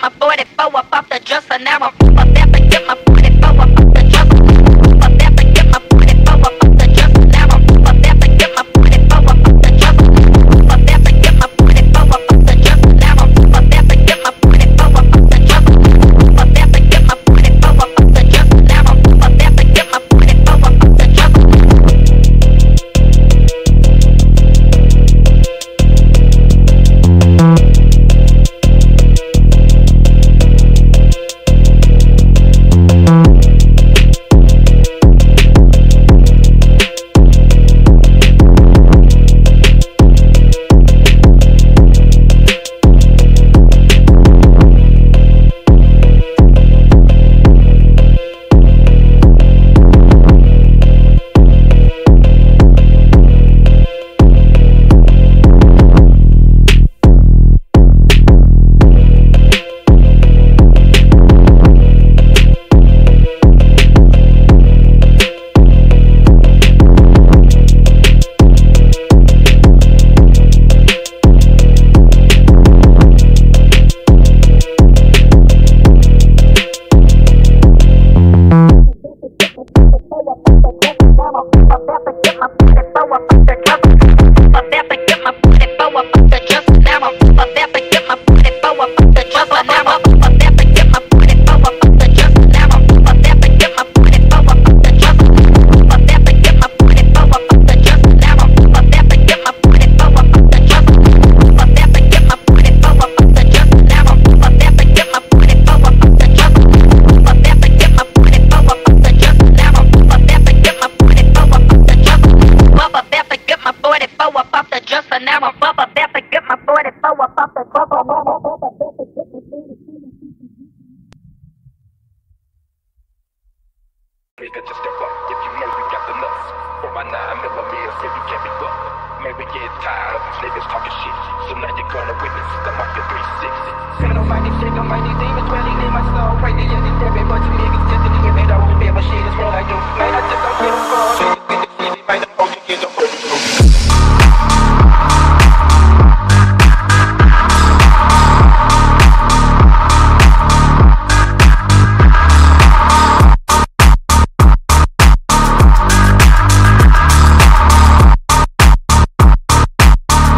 my 44 up off the dresser. Now I'm up there to get my 44 up off the dresser. Up there to get my 44 up off the dresser. Now I'm up there to get my 44 up off the dresser. Up there to get my 44 up off the dresser. Now I'm up there to get my 44 up off the dresser. Up there to get my 44 up off the dresser. Now I'm up there to get my 44 up off the dresser.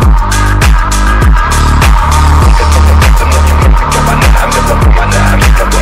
I'm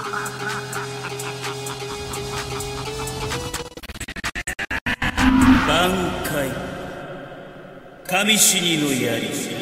挽回神死にの槍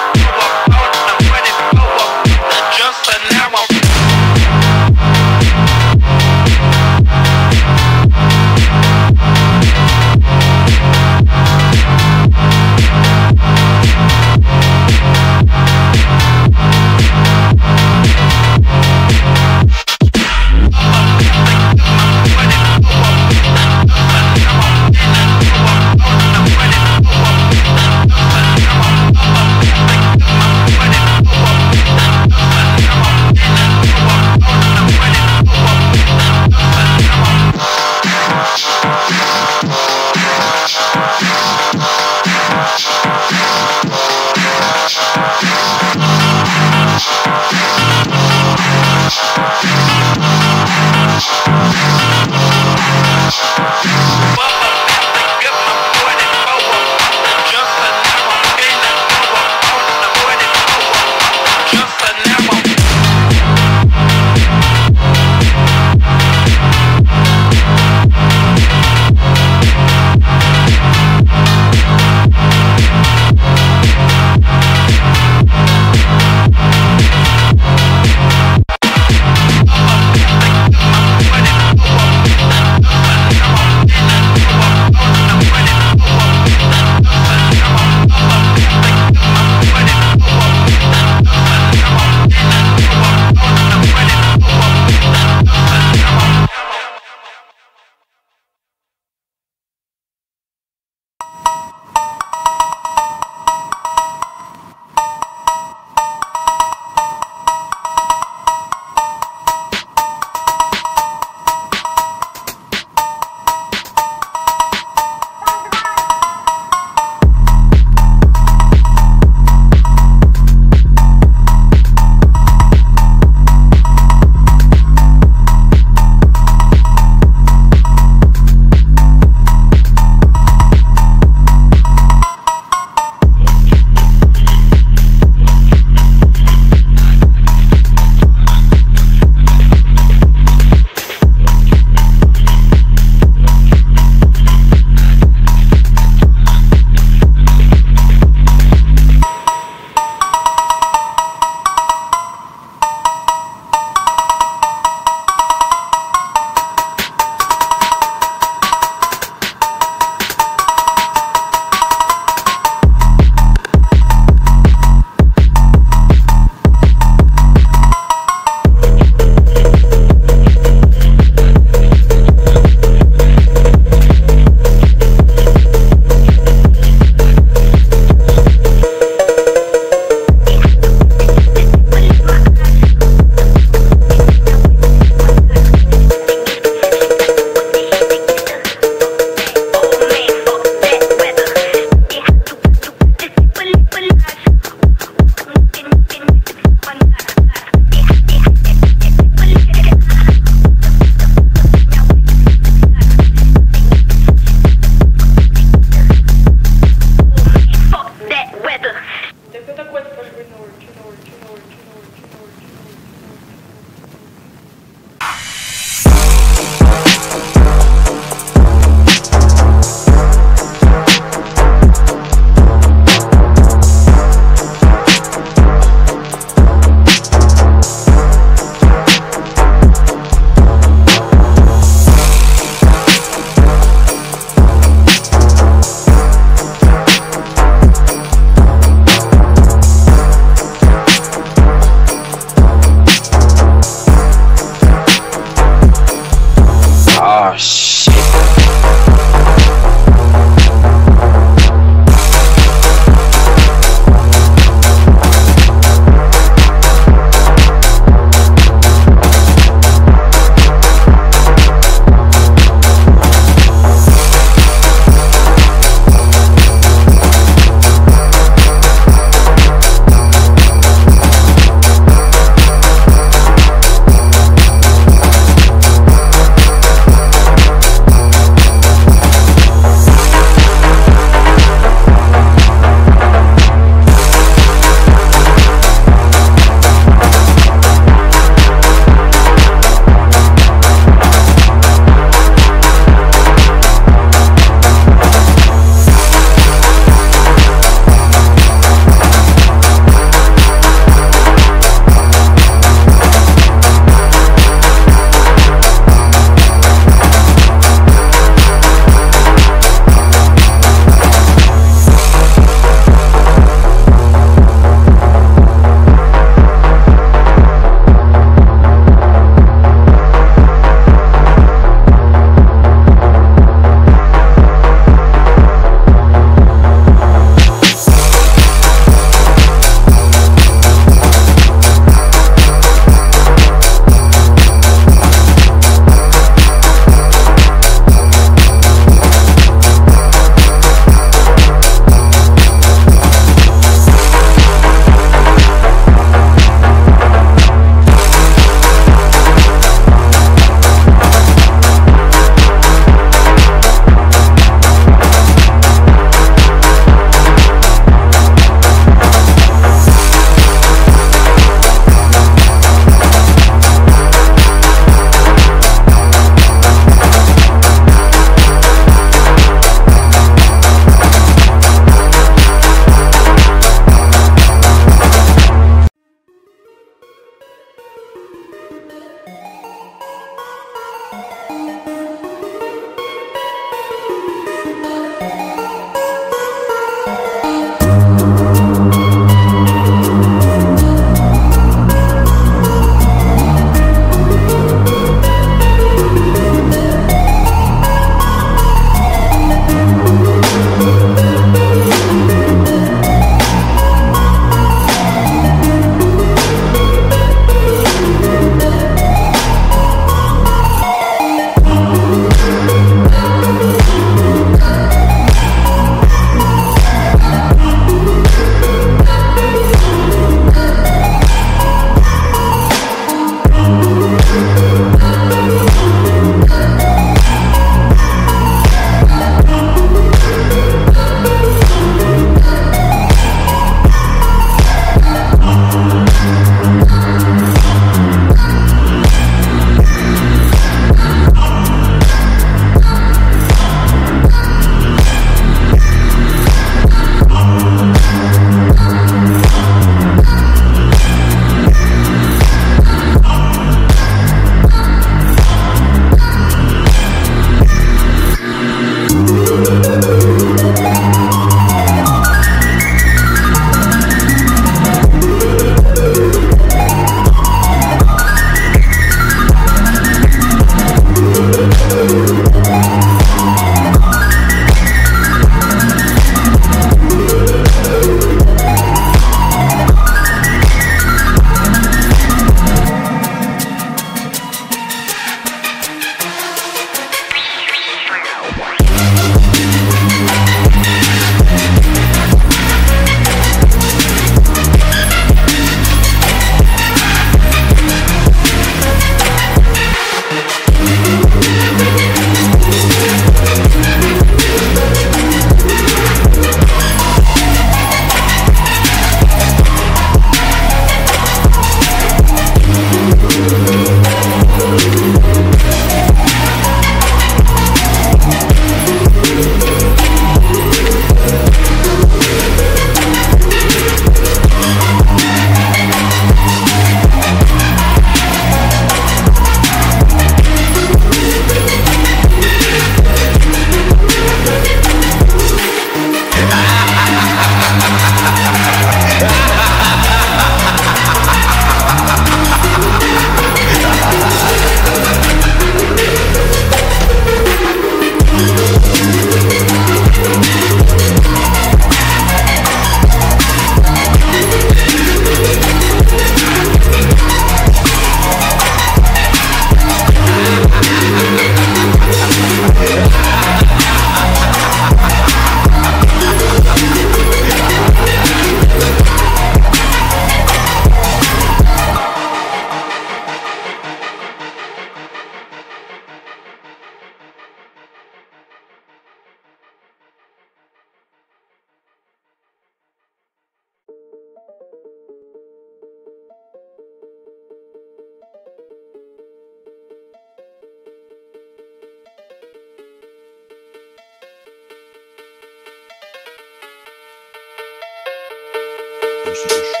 süzüş.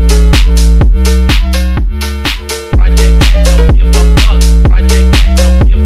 Project, don't give a fuck. Project, don't give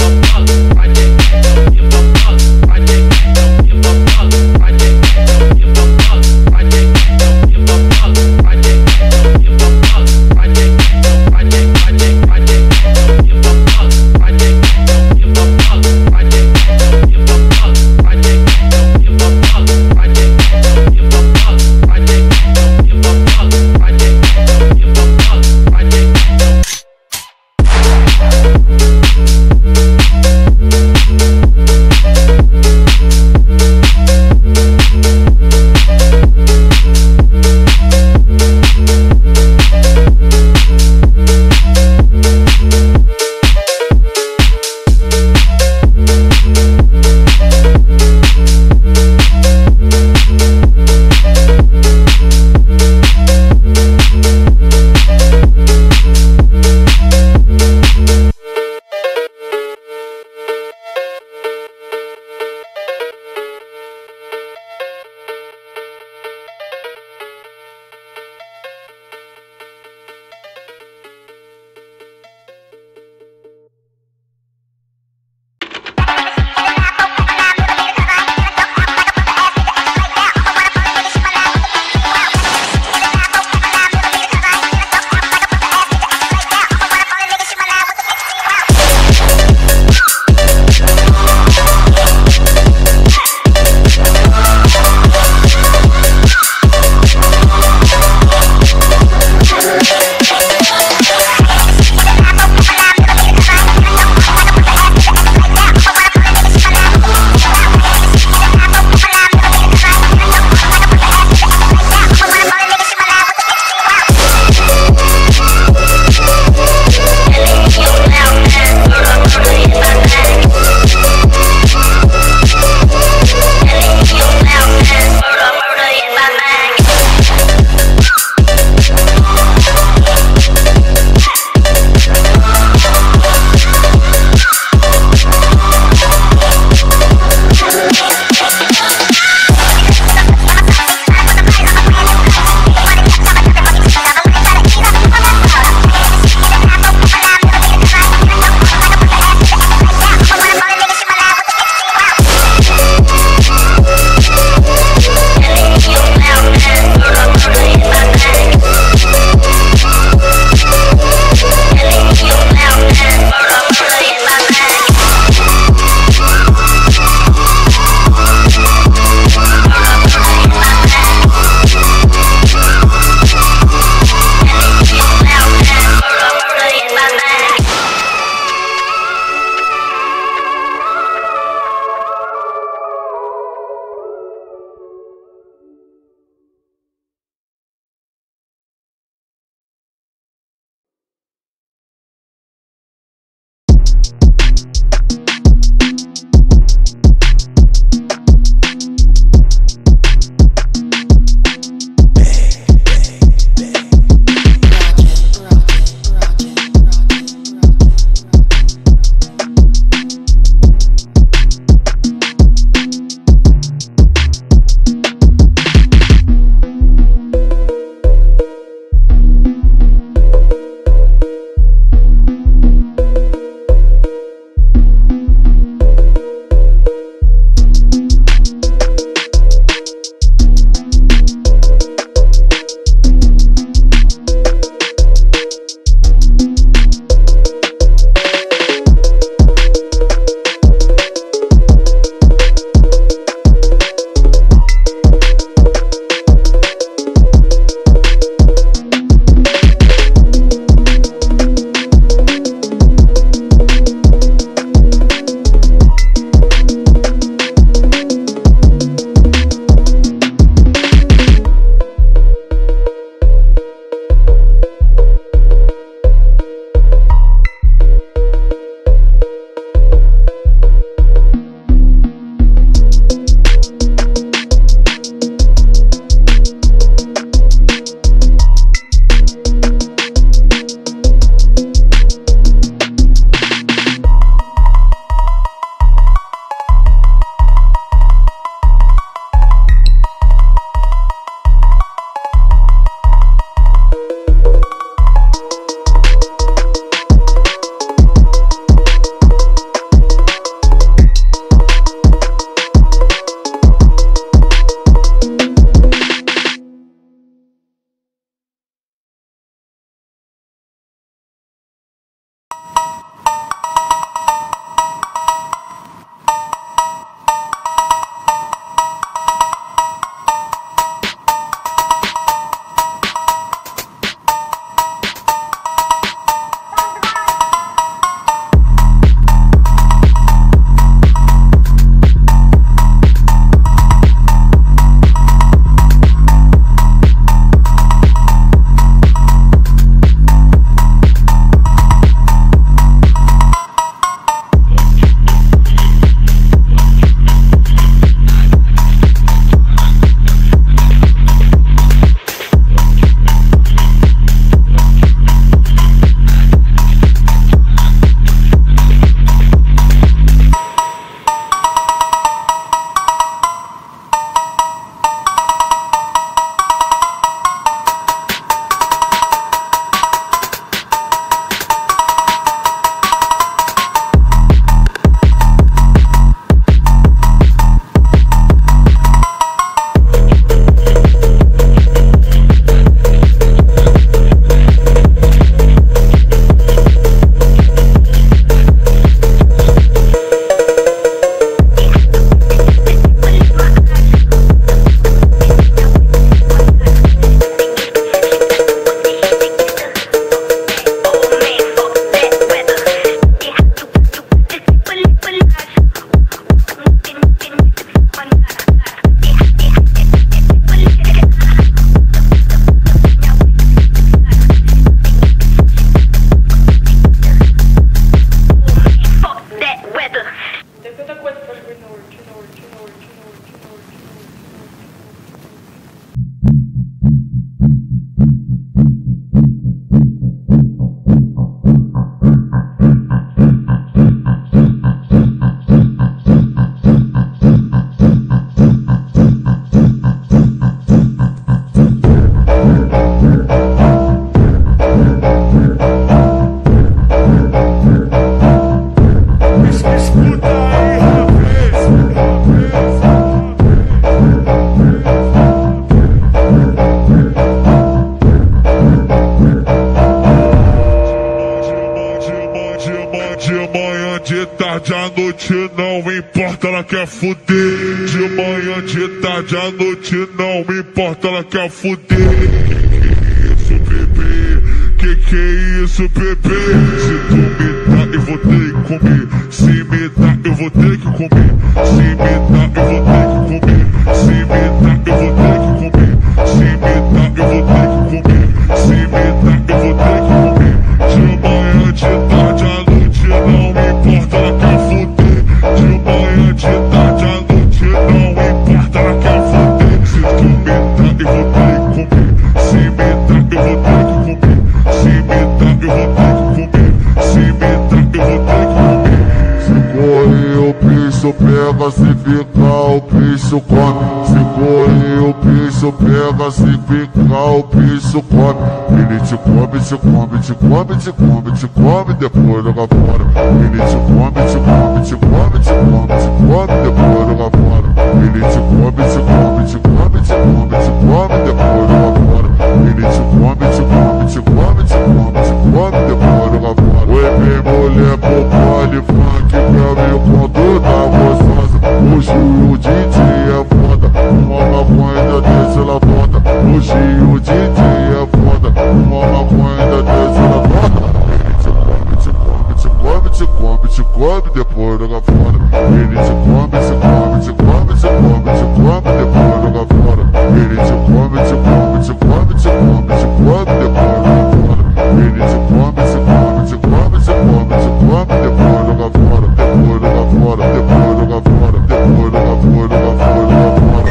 tarde, à noite não importa, ela quer fuder. De manhã, de tarde, à noite não importa, ela quer fuder. Que isso, bebê? Que é isso, bebê? Se tu me dá, eu vou ter que comer. Se me dá, eu vou ter que comer. Se me dá, eu vou ter que comer. Se me dá, eu vou ter que comer. Se me dá, eu vou ter que comer. Se me dá, eu vou ter que comer. De manhã, de tarde, à noite não importa, ela quer fuder. De manhã, de tarde, à noite não importa, ela quer fuder. Se tu me dá, eu vou ter que comer. Se me dá, eu vou ter que comer. Se me dá, eu vou ter que comer. Se me dá, eu vou ter que comer. Se correr o bicho pega, se ficar o bicho come. Se correr o bicho pega, se ficar o bicho come. Ele te come, te come, te come, te come, te come, depois joga fora. Ele te come, te come, te come, te come, te come, depois joga fora. Ele te come, te come, te come, te come, te come, depois joga fora. Ele te come, te come, te come, te come, te come, depois joga fora. Oi, minha mulher, pro baile funk, pra mim quando tá gostosa. Hoje o DJ é foda, uma maconha desse ela bota. Hoje o DJ é foda, uma maconha desse ela bota. Ele te come, te come, te come, te come, te come, depois joga fora. Ele te come, te come, te come, te come, te come, depois joga fora. Ele te come, te come, te come, te come, te come, depois joga fora. Ele te come, te come, te come, te come, te come, depois joga fora. Depois joga fora, depois joga fora, depois joga fora, joga fora.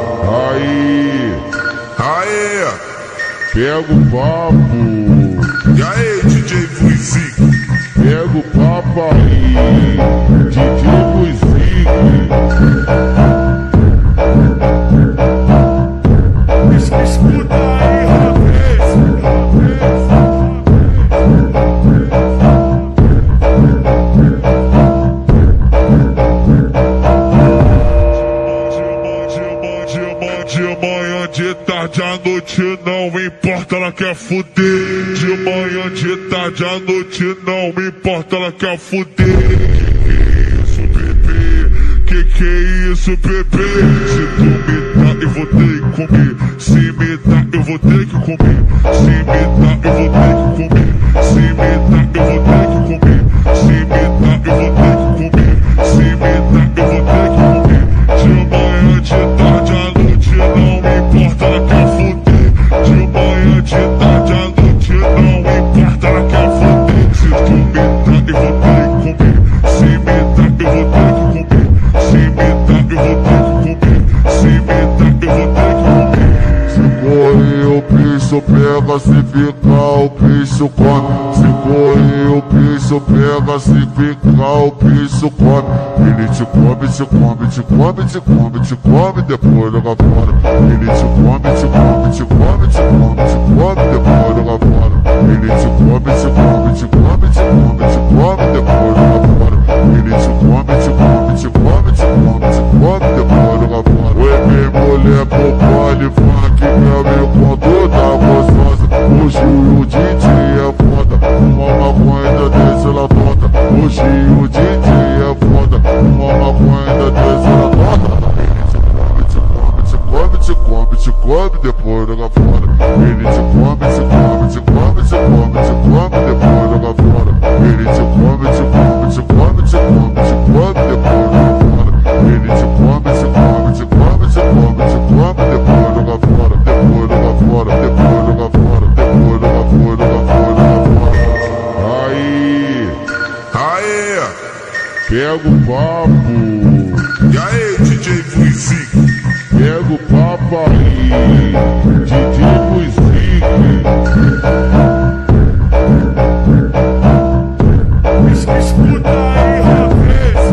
Aí, aí, pega o papo. E aí, DJ Vuizique? Pega o papo aí, DJ Vuizique. Escuta aí, rapaz. De manhã, de tarde, à noite não importa, ela quer fuder. De manhã, de tarde, à noite não importa, ela quer fuder. Que isso, bebê? Que é isso, bebê? Se tu me dá, eu vou ter que comer. Se me dá, eu vou ter que comer. Se me dá, eu vou ter que comer. Se me dá, eu vou ter que comer. Se me dá, eu vou ter que comer. Se me dá, eu vou ter que comer. De manhã, de tarde, à noite não importa, ela quer fuder. De manhã, de tarde, à noite não importa, ela quer fuder. Se tu me dá, eu vou ter que comer. Se me dá, eu vou ter que comer. Se me dá, eu vou ter que comer. Se me dá, eu vou ter que comer. Se correr o bicho pega, se ficar o bicho come. Se correr o bicho pega, se ficar o bicho come. Ele te come, te come, te come, te come, te come, depois joga fora. Ele te come, te come, te come, te come, te come, depois joga fora. Ele te come, te come, te come, te come, te come, depois joga fora. Ele te come, te come, te come, te come, te come, depois joga fora. Oi, minha mulher, pro baile funk, pra mim quando tá gostosa. Hoje o DJ é foda, uma maconha desse ela bota. Hoje o DJ é foda, uma maconha desse ela bota. Ele te come, te come, te come, te come, depois joga fora. Ele te come, te come, te come, te come, te come, depois joga fora. Ele te come, te come, te come, te come, te come, depois joga fora. Ele te come, te come, te come, te come, te come, depois joga fora. Depois joga fora, depois joga fora, depois joga fora, joga fora, joga fora. Aí, aí, pega o papo. E aí, DJ Vuizique? Pega o papo aí, DJ Vuizique. Escuta aí, rapaz.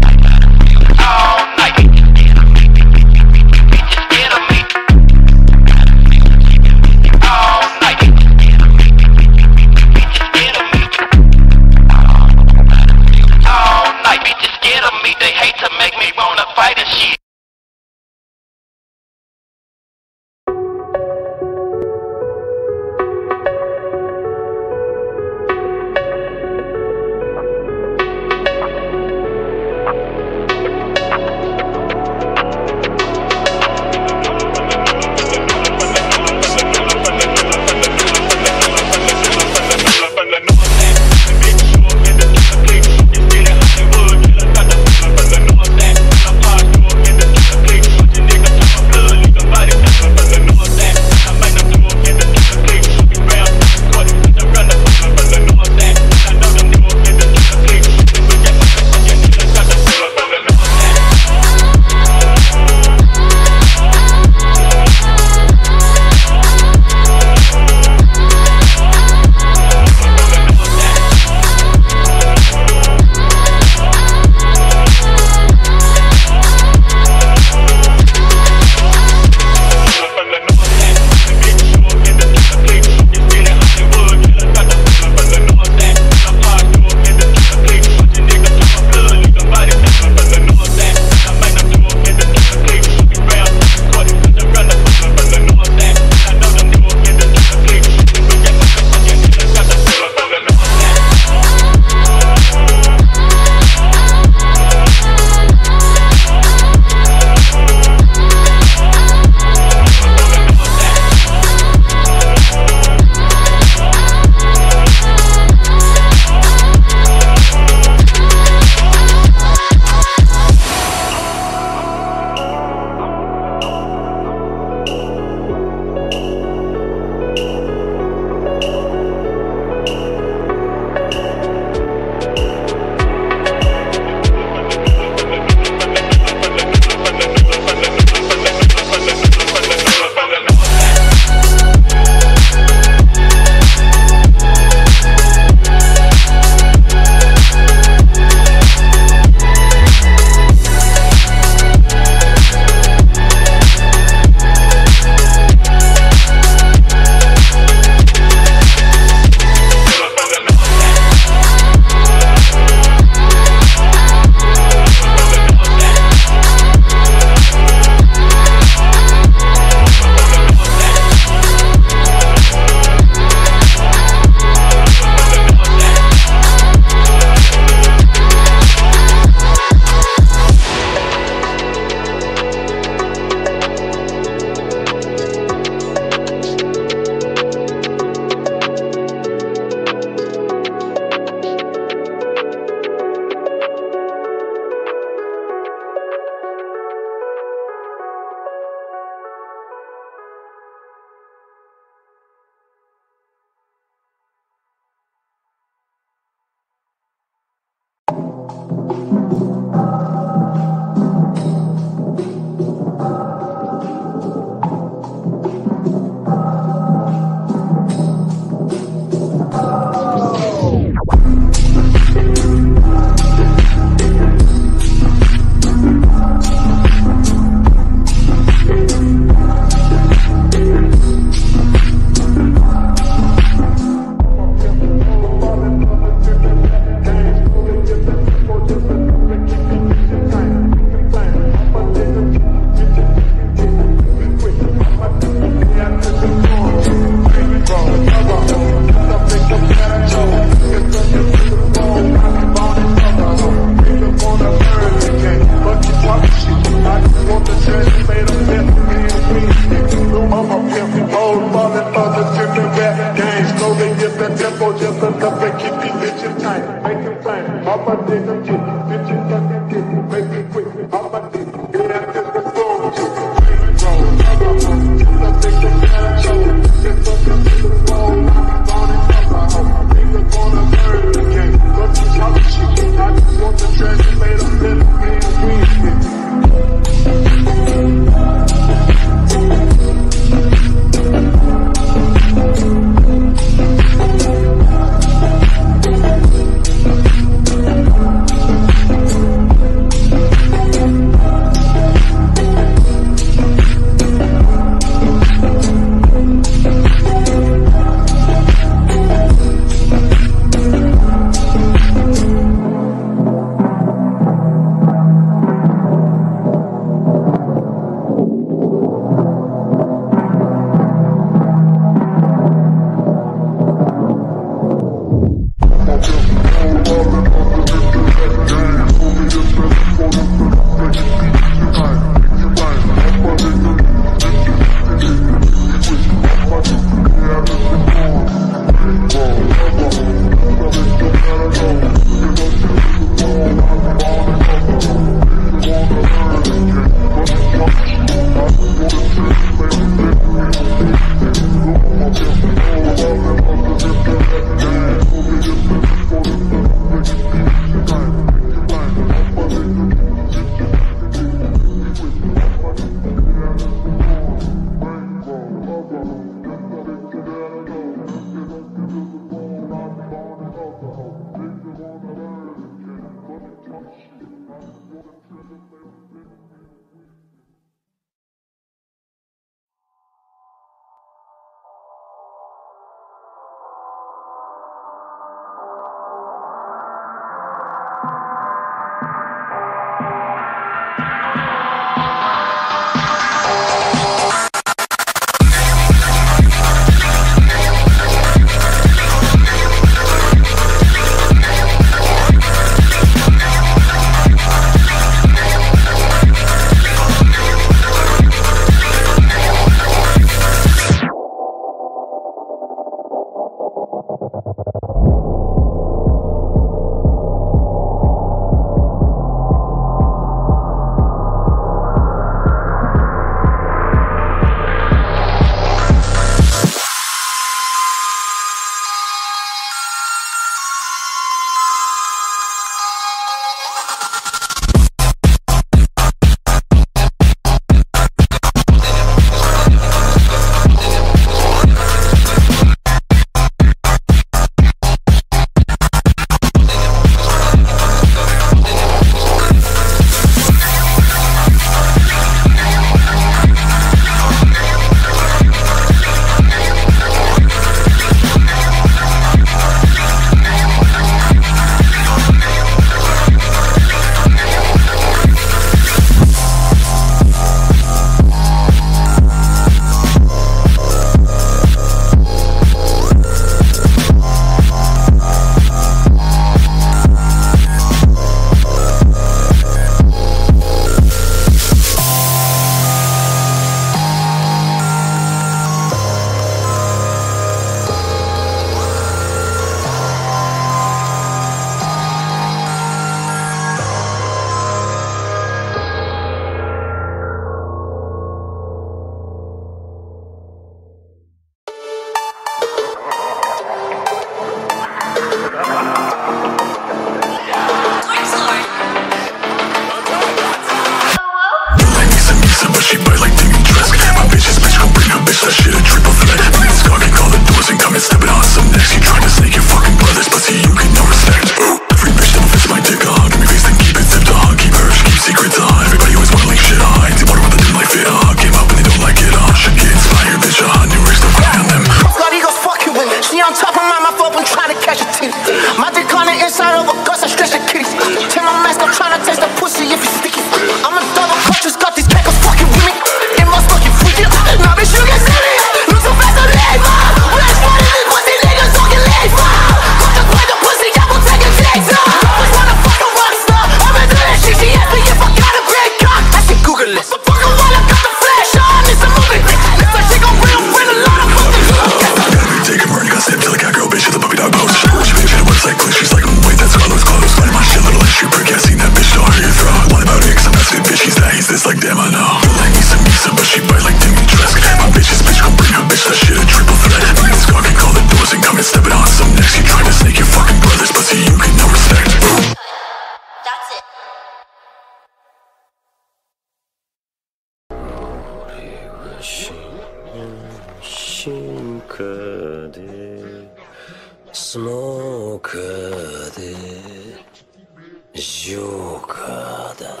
スモーカーでジョーカーだ。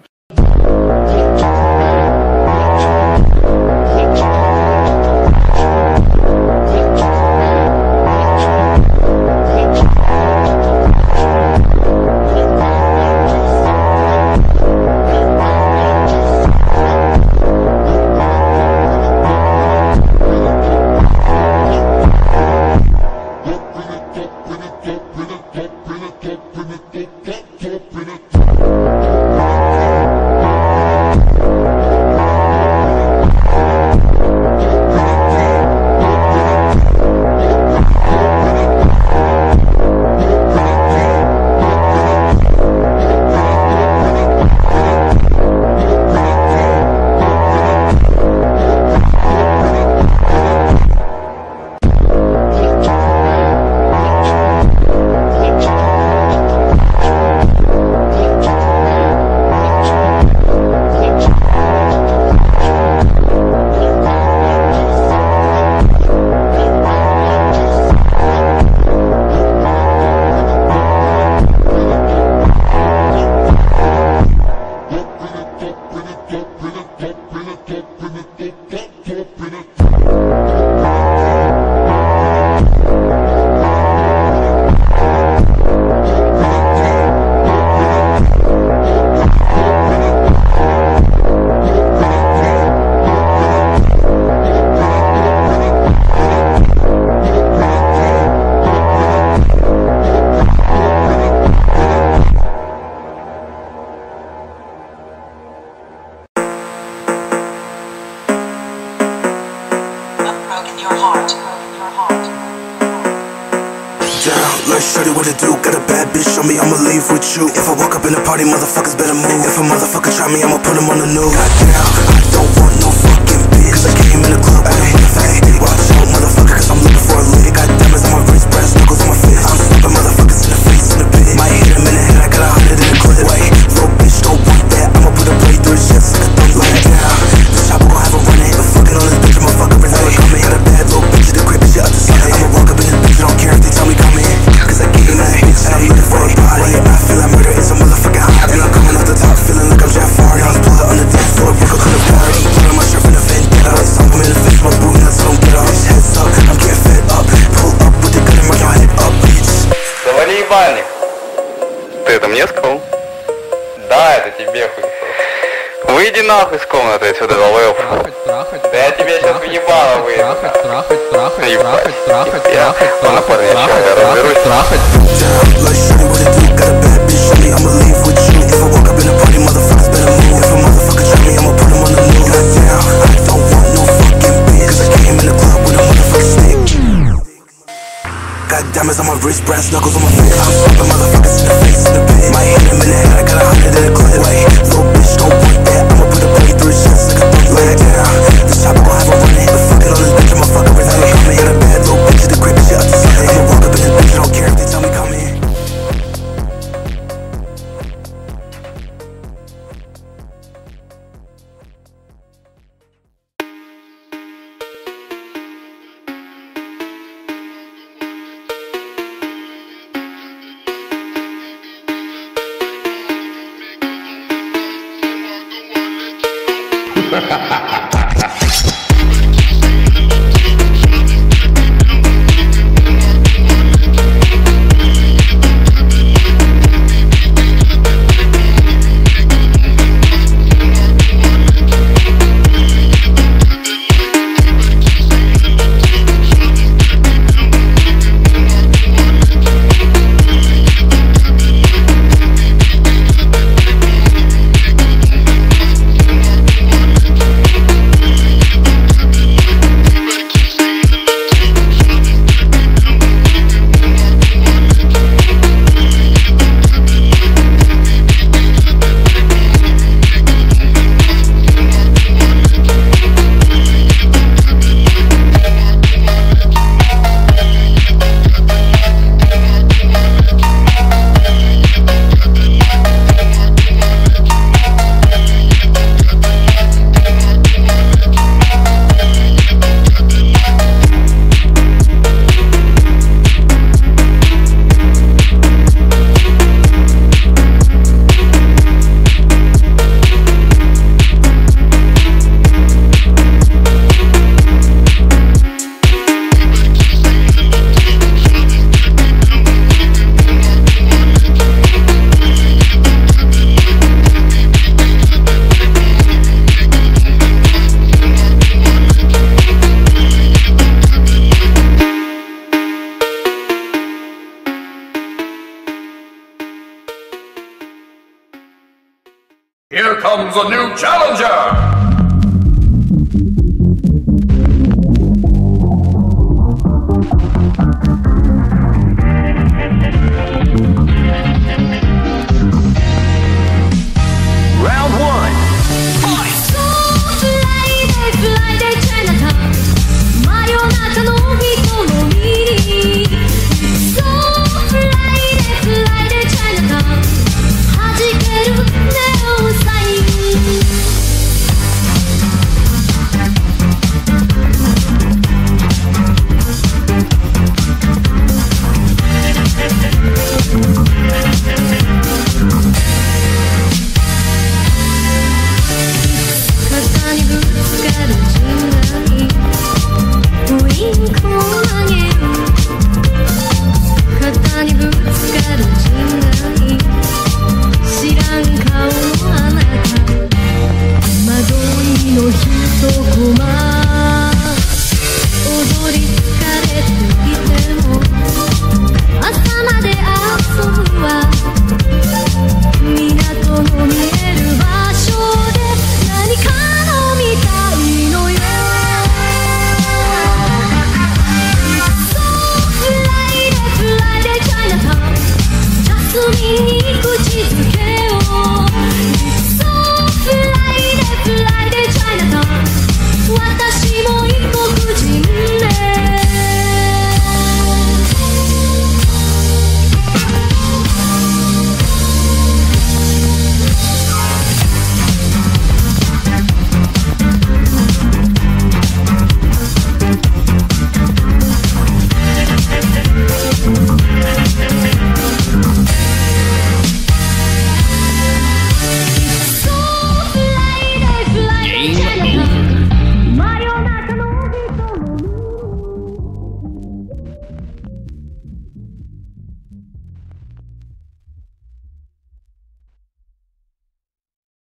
Shorty, what it do? Got a bad bitch, show me I'ma leave with you. If I walk up in the party, motherfuckers better move. If a motherfucker try me, I'ma put him on the news. Goddamn, I don't want no fucking bitch, cause I came in the club with a motherfucking stick. Watch out, motherfucker, cause I'm looking for a lick. Got diamonds on my wrist, brass knuckles on my fist. I'm slapping motherfuckers in the face in the pit. Might hit him in the head, I got 100 in the clip. Wait, little bitch, don't want that. I'ma put a blade through his chest like a thumb like down. This chopper gon' have a run it. But fucking on this bitch, I'ma fuck her and let her come in. Got a bad little bitch in the crib, and shit up to something. I'ma walk up in this bitch, I don't care if they tell me come in. Cause I came in that bitch and I'm looking for a body. I feel like murder is a motherfucking hobby. And I'm coming off the top feeling like I'm Jafar. Young blood on the dance floor, broke up in the party. Put on my shirt from the vendetta. Stomp him in the face, my boot nuts don't get off. Heads up, I'm getting fed up. Pull up with the gun and mark your head up, bitch. Завали ебальник. Ты это мне сказал? Да, это тебе хуй. Выйди нахуй с комнаты отсюда, долбоёб. Да я тебе сейчас в ебало выйду. Ладно, парни, я разберусь. Got diamonds on my wrist, brass knuckles on my fist. I'm slapping motherfuckers in the face in the pit. Might hit him in the head, I got 100 in the clip. Wait, little bitch, don't want that. I'ma put a blade through his chest like a thumb like down. This chopper gon' have a run it. But fucking on this bitch, I'ma fuck her and let her come in. Got a bad little bitch in the crib, and shit up to something. I'ma walk up in this bitch, I don't care if they tell me come in. Ha ha ha. comes a new challenger! Round one. Fight! So Friday, Chinatown. Mario Naka no hito no miri. So Friday, Chinatown. Hajikeru neon sign. Come